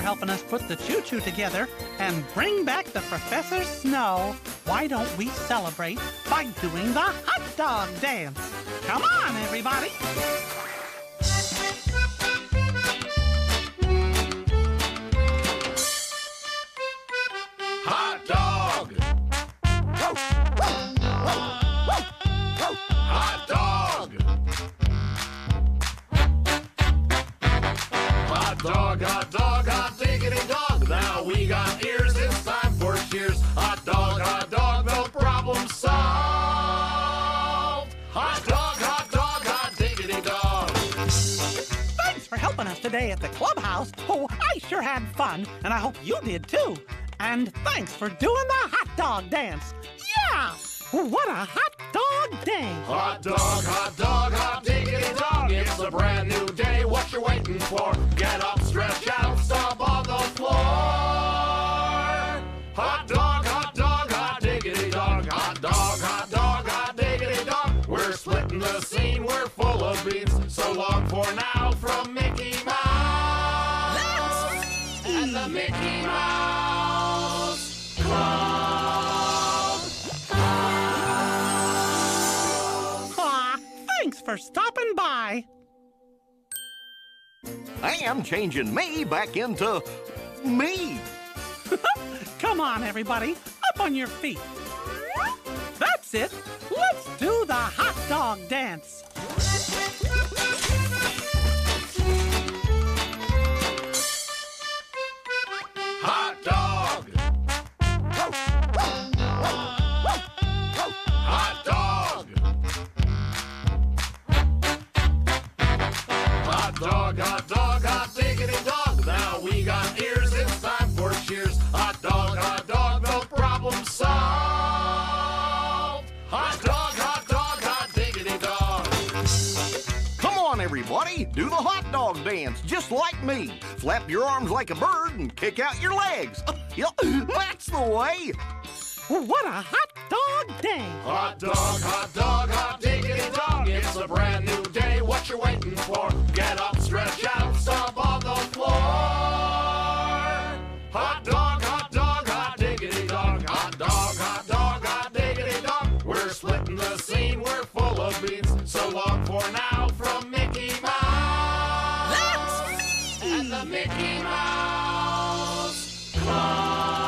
helping us put the choo-choo together and bring back the Professor's snow. Why don't we celebrate by doing the hot dog dance? Come on, everybody! Hot dog! Hot dog! Hot dog, hot dog, hot diggity dog. Now we got ears, it's time for cheers. Hot dog, no problem solved. Hot dog, hot diggity dog. Thanks for helping us today at the clubhouse. Oh, I sure had fun, and I hope you did too. And thanks for doing the hot dog dance. Yeah! What a hot dog day! Hot dog, hot diggity dog. It's a brand new day. What you waiting for? Get up, stretch out, stomp on the floor. Hot dog, hot diggity dog. Hot dog, hot diggity dog. We're splitting the scene. We're full of beans. So long for now from Mickey Mouse. That's me! And the Mickey Mouse Club. Thanks for stopping by. I'm changing me back into me. Come on, everybody. Up on your feet. That's it. Let's do the hot dog dance. Hot dog! Hot dog! Hot dog, hot diggity dog. Now we got ears, it's time for cheers. Hot dog, no problem solved. Hot dog, hot diggity dog. Come on, everybody, do the hot dog dance, just like me. Flap your arms like a bird and kick out your legs. Yep, that's the way. What a hot dog day. Hot dog, hot diggity dog. It's a brand new day. What you waiting for? Get up, stretch out, stomp on the floor. Hot dog, hot diggity dog. Hot dog, hot diggity dog. We're splitting the scene. We're full of beans. So long for now from Mickey Mouse. That's me! And the Mickey Mouse Club.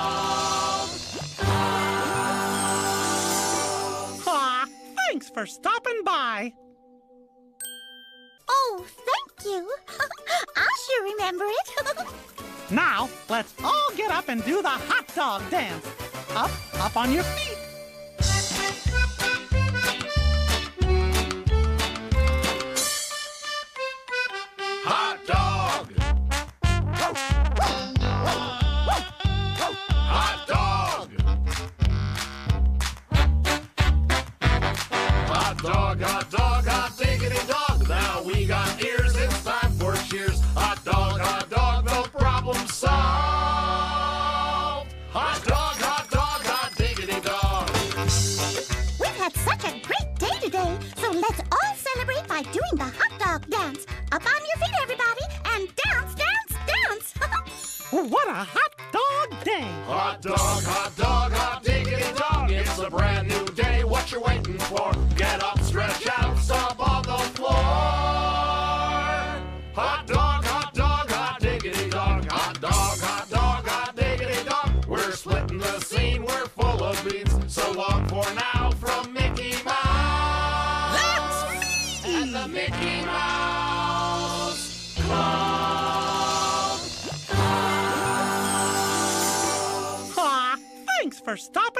Thanks for stopping by. Oh, thank you. I'll sure remember it. Now, let's all get up and do the hot dog dance. Up on your feet. Hot dog! Hot dog! Hot dog, hot diggity dog. Now we got ears, it's time for cheers. Hot dog, no problem solved. Hot dog, hot diggity dog. We've had such a great day today, so let's all celebrate by doing the hot dog dance. Up on your feet, everybody, and dance, dance, dance. What a hot dog day. Hot dog, hot diggity dog. It's a brand new day. What you waiting for? Get up, stretch out, stomp on the floor. Hot dog, hot diggity dog. Hot dog, hot diggity dog. We're splitting the scene. We're full of beans. So long for now from Mickey Mouse. That's me! And the Mickey Mouse Club. Thanks for stopping